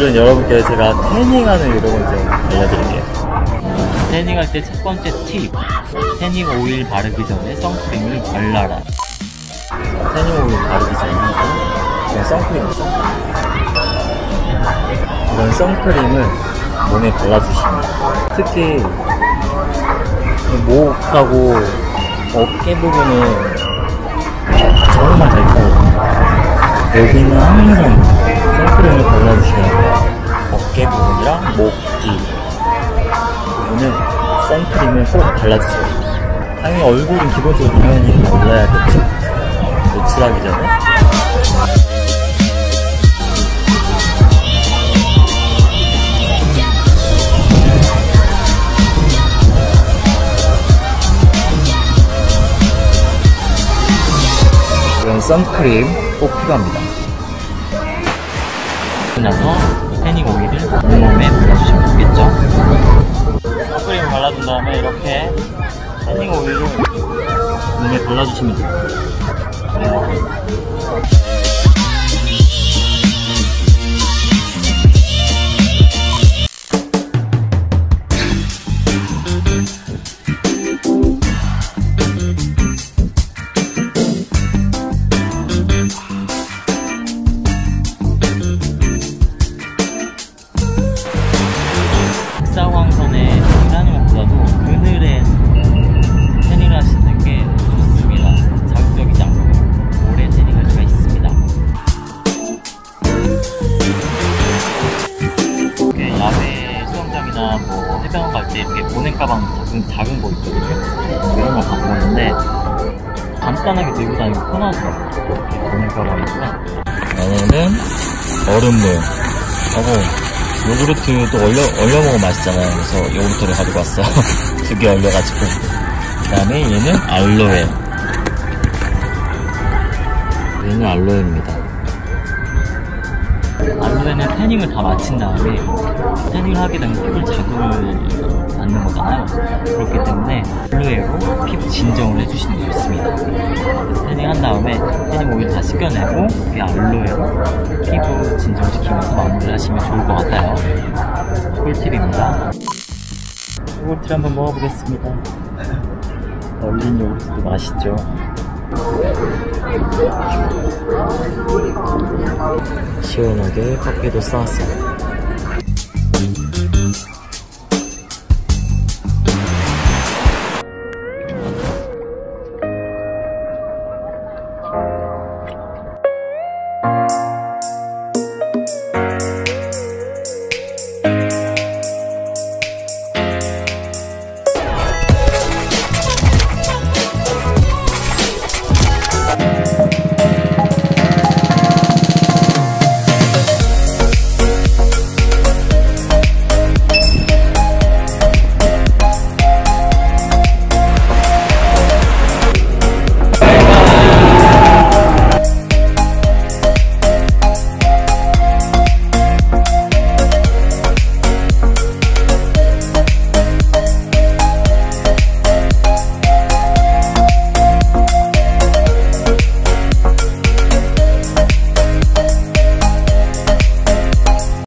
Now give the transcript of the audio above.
오늘은 여러분께 제가 태닝하는 요령을 좀 알려드릴게요. 태닝할 때 첫 번째 팁, 태닝 오일 바르기 전에 선크림을 발라라. 태닝 오일 바르기 전에 이건 선크림이죠. 이런 선크림을 몸에 발라주십니다. 특히 목하고 어깨 부분은 정말 달콤하거든요. 여기는 항상 선크림을 발라주셔야 돼요. 어깨 부분이랑 목 뒤 부분은 선크림을 꼭 발라주세요. 당연히 얼굴은 기본적으로 당연히 발라야겠죠. 노출하기 전에. 이런 선크림 꼭 필요합니다. 나서 태닝 오일을 온몸에 발라주시면 좋겠죠. 선크림을 발라준 다음에 이렇게 태닝 오일을 몸에 발라주시면 돼요. 흑사광선에 태닝하는 것보다도 그늘에 태닝을 하시는 게 좋습니다. 자극적이지 않고 오래 태닝할 수가 있습니다. 이렇게 야외 수영장이나 뭐 해변 갈 때 이렇게 보냉 가방 작은 거 있거든요. 이런 거 갖고 오는데 간단하게 들고 다니고 편하더라고요. 이렇게 보냉 가방이고요. 안에는 얼음물 하고 요구르트도 얼려 먹으면 맛있잖아요. 그래서 요구르트를 가지고 왔어요. 2개 얼려가지고. 그 다음에 얘는 알로에. 얘는 알로에입니다. 알로에는 태닝을 다 마친 다음에 태닝을 하게 되면 피부를 자극을 받는 거잖아요. 그렇기 때문에 알로에로 피부 진정을 해주시는 게 좋습니다. 그래서 태닝한 다음에 태닝 오일 다 씻겨내고 이 알로에로 피부 진정시키면서 마무리를 하시면 좋을 것 같아요. 꿀팁입니다. 요거트를 한번 먹어보겠습니다. 얼린 요거트도 맛있죠. 시원하게 커피도 쌌어요.